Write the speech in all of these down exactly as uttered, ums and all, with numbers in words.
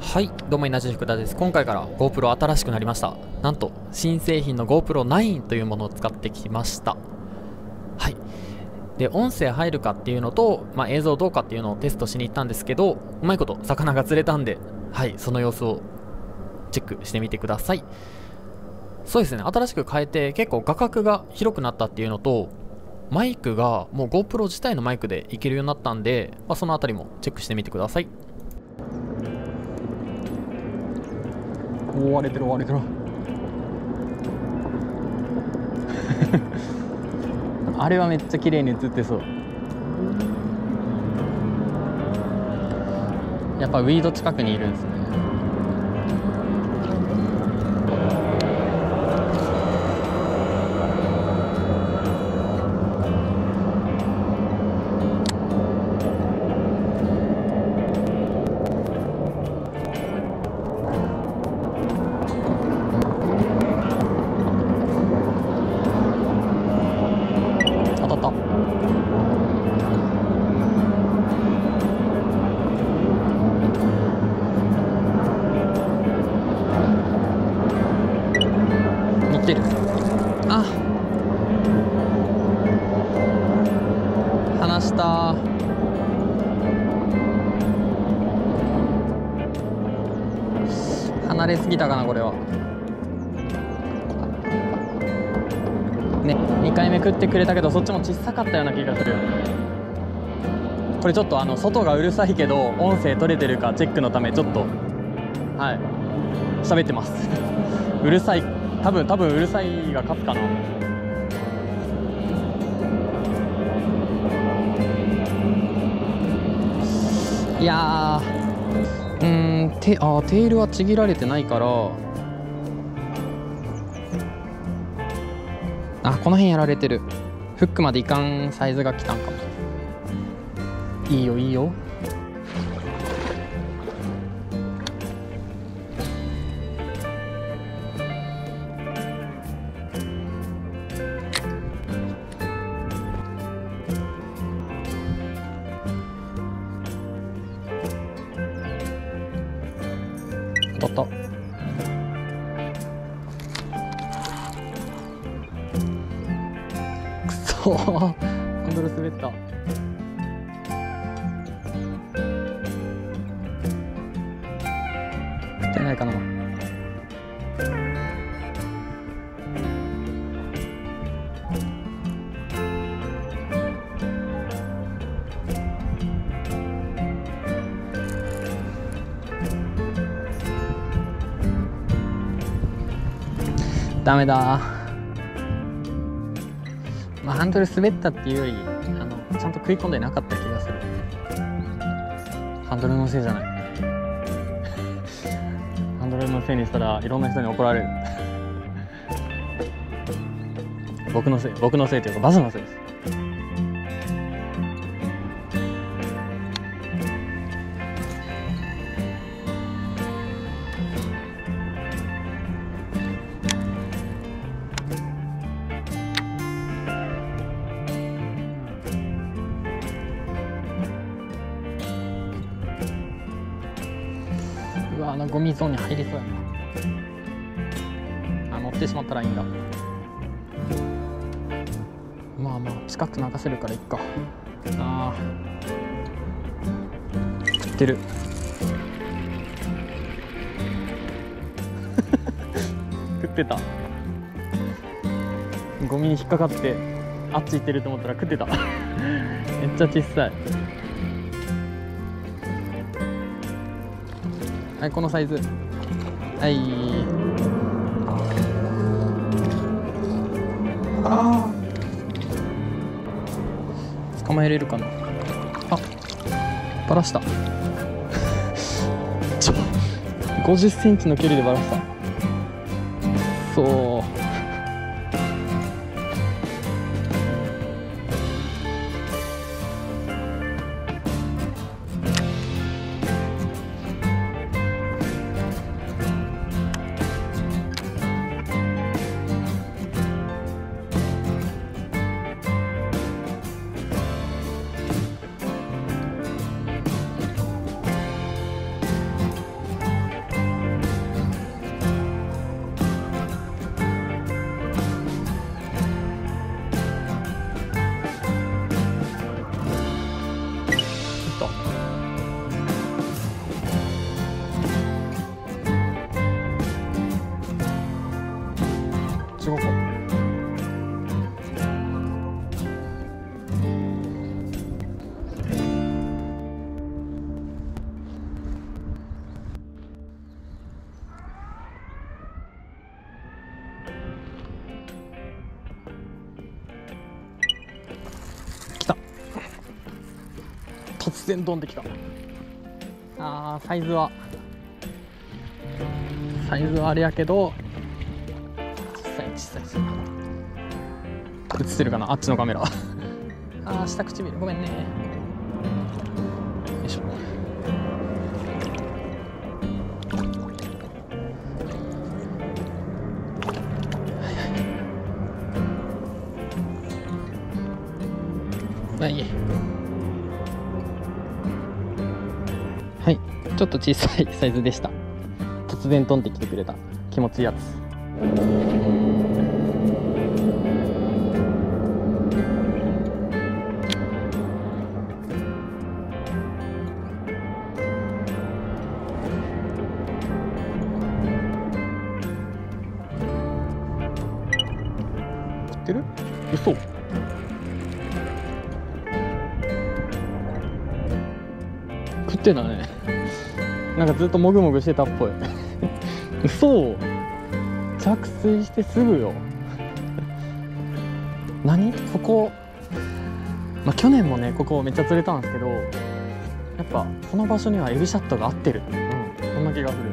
はい、どうも稲地福田です。今回から GoPro 新しくなりました。なんと新製品の ゴープロナイン というものを使ってきました。はい。で、音声入るかっていうのと、まあ、映像どうかっていうのをテストしに行ったんですけど、うまいこと魚が釣れたんで、はい、その様子をチェックしてみてください。そうですね、新しく変えて結構画角が広くなったっていうのと、マイクがもう GoPro 自体のマイクでいけるようになったんで、まあ、そのあたりもチェックしてみてください。 追われてる追われてるあれはめっちゃ綺麗に映ってそう。やっぱウィード近くにいるんですね。あ、離した。離れすぎたかなこれは。ね、にかいめ食ってくれたけどそっちも小さかったような気がする。これちょっとあの外がうるさいけど音声取れてるかチェックのためちょっとはい喋ってますうるさい、多分多分うるさいが勝つかな。いやー、うーん、てあテールはちぎられてないから、あこの辺やられてる。フックまでいかんサイズが来たんかも。いいよいいよ。当たった。くそーハンドル滑った。食ってないかな。ダメだ。まあハンドル滑ったっていうよりあのちゃんと食い込んでなかった気がする。ハンドルのせいじゃないハンドルのせいにしたらいろんな人に怒られる僕のせい僕のせいというかバスのせいです。うわ、あのゴミゾーンに入りそうやな。あ、乗ってしまったらいいんだ。まあまあ近く流せるからいっか。あー食ってる食ってた。ゴミに引っかかってあっち行ってると思ったら食ってためっちゃ小さい。はい、このサイズ。はい。ああ。捕まえれるかな。あ、バラした。ちょ、ごじゅっセンチの距離でバラした。そう。 然飛んできた。あーサイズはサイズはあれやけど小さい小さい小さい。映ってるかな、あっちのカメラ。あー下唇ごめんね。よいしょ。まあいい。はい、ちょっと小さいサイズでした。突然飛んできてくれた気持ちいいやつ。食ってる？嘘。食ってたね。なんかずっともぐもぐしてたっぽい。嘘。着水してすぐよ。何ここ、まあ、去年もねここめっちゃ釣れたんですけど、やっぱこの場所にはエビシャットが合ってる。うん、そんな気がする。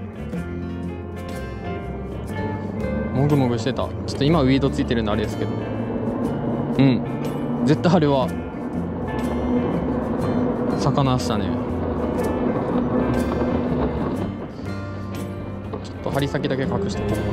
もぐもぐしてた。ちょっと今ウィードついてるんであれですけど、うん絶対あれは魚したね。ちょっと針先だけ隠しておこう。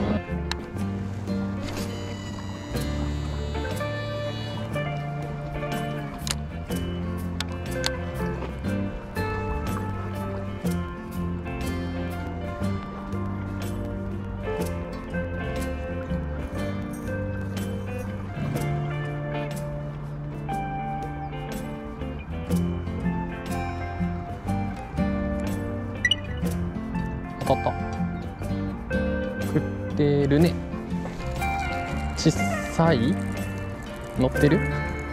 当たった。食ってるね。小さい？乗ってる？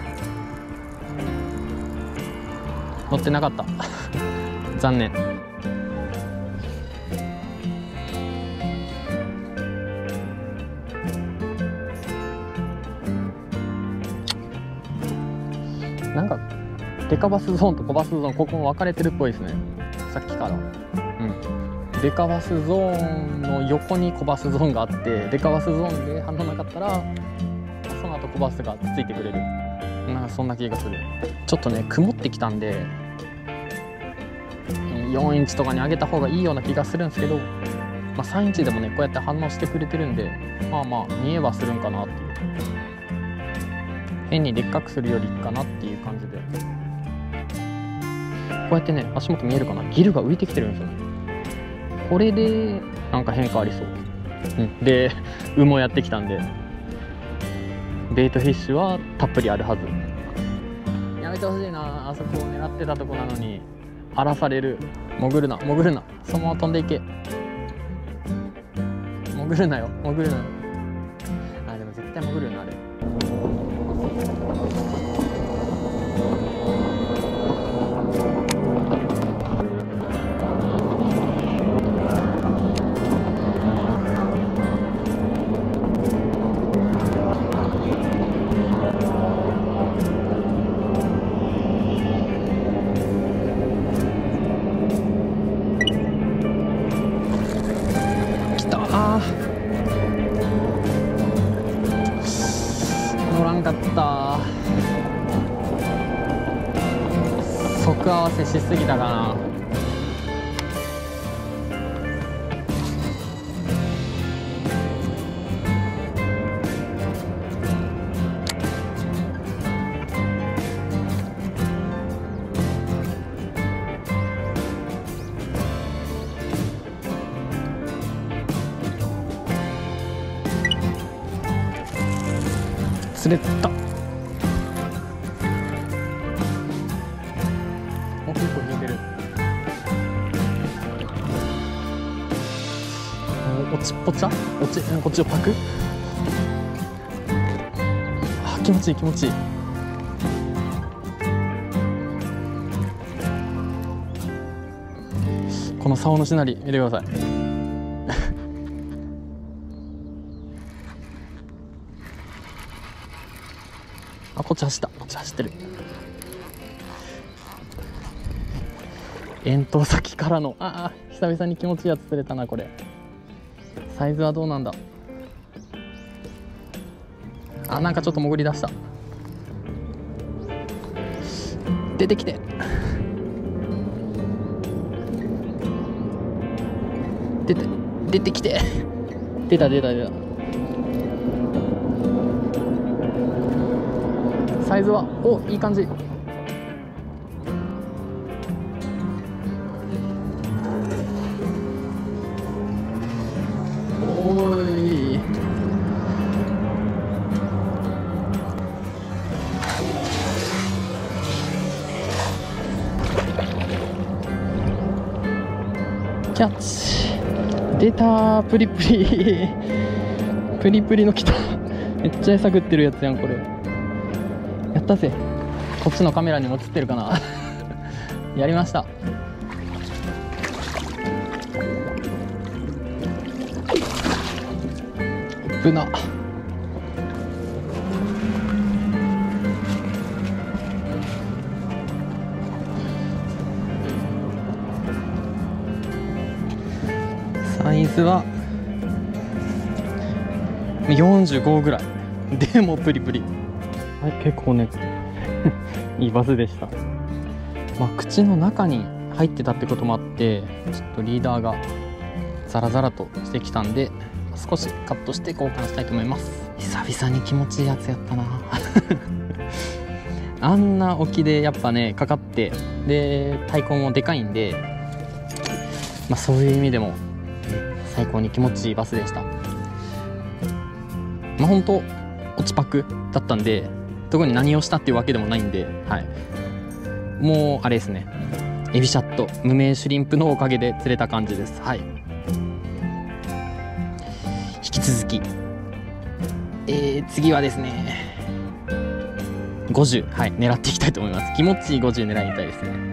乗ってなかった。残念。なんかデカバスゾーンとコバスゾーン、ここも分かれてるっぽいですね、さっきから。うん、デカバスゾーンの横にコバスゾーンがあって、デカバスゾーンで反応なかったらその後コバスがついてくれる。なんかそんな気がする。ちょっとね曇ってきたんでよんインチとかに上げた方がいいような気がするんですけど、まあ、さんインチでもねこうやって反応してくれてるんで、まあまあ見えはするんかなっていう。変にでっかくするよりかなっていう感じで、こうやってね足元見えるかな、ギルが浮いてきてるんですよね。これでなんか変化ありそう。うん、で羽もやってきたんでベイトフィッシュはたっぷりあるはず。やめてほしいな、あそこを狙ってたとこなのに荒らされる。潜るな潜るな、そのまま飛んでいけ。潜るなよ潜るなよ。あでも絶対潜るよなあれ。乗らんかった。即合わせしすぎたかな。釣れた。お、結構引いてる。落ちっぽちゃ落ち、こっちをパク。あ、気持ちいい気持ちいい。この竿のしなり見てください。あ、こっち走った、こっち走ってる。 円筒先からの、ああ久々に気持ちいいやつ釣れたな。これサイズはどうなんだ。あ、なんかちょっと潜り出した。出てきて、出て出てきて、出た出た出た。サイズはおいい感じ。おーい、キャッチ。出たー、プリプリプリプリの来た。めっちゃ餌食ってるやつやんこれ。やったぜ。こっちのカメラにも映ってるかなやりました。ブナ。サイズはよんじゅうごぐらいでもプリプリ。はい、結構ねいいバスでした。まあ口の中に入ってたってこともあってちょっとリーダーがザラザラとしてきたんで少しカットして交換したいと思います。久々に気持ちいいやつやったなあんな沖でやっぱねかかってで太鼓もでかいんで、まあそういう意味でも最高に気持ちいいバスでした。まあ本当落ちパクだったんで特に何をしたっていうわけでもないんで、はい、もうあれですね、エビシャット無名シュリンプのおかげで釣れた感じです。はい、引き続き、えー、次はですねごじゅう、はい、狙っていきたいと思います。気持ちいいごじゅう狙いたいですね。